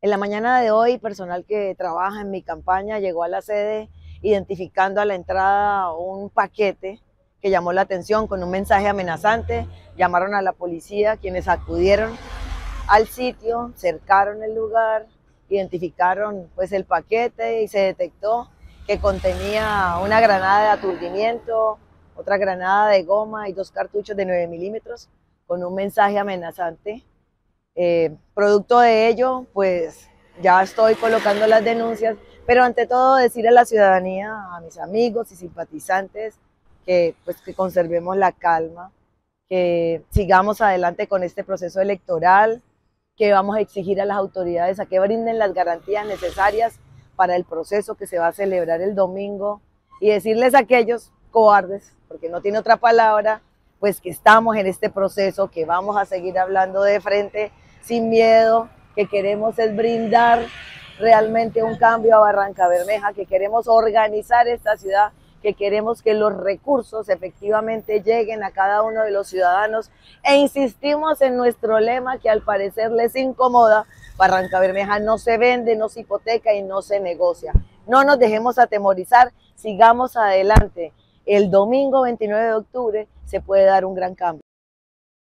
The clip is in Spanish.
En la mañana de hoy, personal que trabaja en mi campaña llegó a la sede identificando a la entrada un paquete que llamó la atención con un mensaje amenazante. Llamaron a la policía, quienes acudieron al sitio, cercaron el lugar, identificaron pues el paquete y se detectó que contenía una granada de aturdimiento, otra granada de goma y 2 cartuchos de 9 milímetros con un mensaje amenazante. Producto de ello, pues ya estoy colocando las denuncias, pero ante todo decir a la ciudadanía, a mis amigos y simpatizantes, que conservemos la calma, que sigamos adelante con este proceso electoral, que vamos a exigir a las autoridades a que brinden las garantías necesarias para el proceso que se va a celebrar el domingo y decirles a aquellos cobardes, porque no tiene otra palabra, pues que estamos en este proceso, que vamos a seguir hablando de frente sin miedo, que queremos es brindar realmente un cambio a Barrancabermeja, que queremos organizar esta ciudad, que queremos que los recursos efectivamente lleguen a cada uno de los ciudadanos e insistimos en nuestro lema que al parecer les incomoda: Barrancabermeja no se vende, no se hipoteca y no se negocia. No nos dejemos atemorizar, sigamos adelante. El domingo 29 de octubre se puede dar un gran cambio.